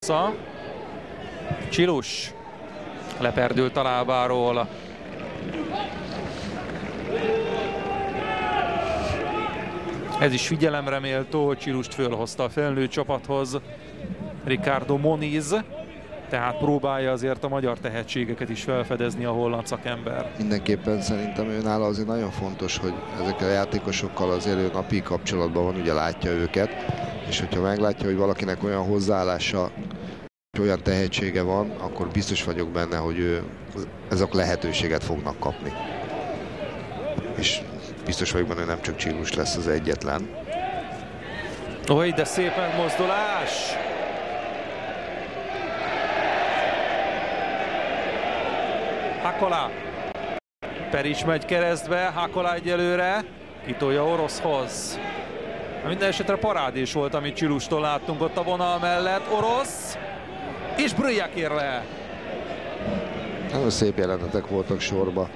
Hollanca. Csilus leperdült a lábáról. Ez is figyelemre méltó, hogy Csilust fölhozta a felnőtt csapathoz Ricardo Moniz, tehát próbálja azért a magyar tehetségeket is felfedezni a holland szakember. Mindenképpen szerintem ő nála azért nagyon fontos, hogy ezekkel a játékosokkal azért ő napi kapcsolatban van, ugye látja őket, és hogyha meglátja, hogy valakinek olyan hozzáállása, olyan tehetsége van, akkor biztos vagyok benne, hogy ezek lehetőséget fognak kapni. És biztos vagyok benne, hogy nem csak Csilus lesz az egyetlen. Oly, de szép megmozdulás! Hakola. Perics megy keresztbe, Hakola egyelőre kitolja Oroszhoz. Minden esetre parádés volt, amit Csilustól láttunk ott a vonal mellett. Orosz, és Brujak ér le. Nagyon szép jelenetek voltak sorba.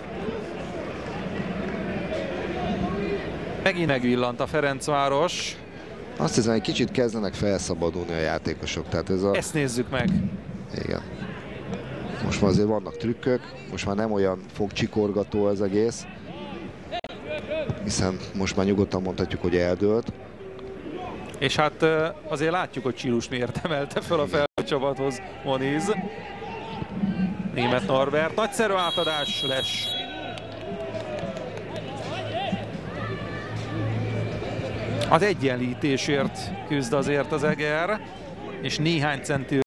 Megint megvillant a Ferencváros. Azt hiszem, egy kicsit kezdenek felszabadulni a játékosok. Tehát ezt nézzük meg. Igen. Most már azért vannak trükkök, most már nem olyan fogcsikorgató az egész, hiszen most már nyugodtan mondhatjuk, hogy eldőlt. És hát azért látjuk, hogy Csilus miért emelte fel a felnőtt csapathoz Moniz. Németh Norbert, nagyszerű átadás lesz. Az egyenlítésért küzd azért az Eger, és néhány centi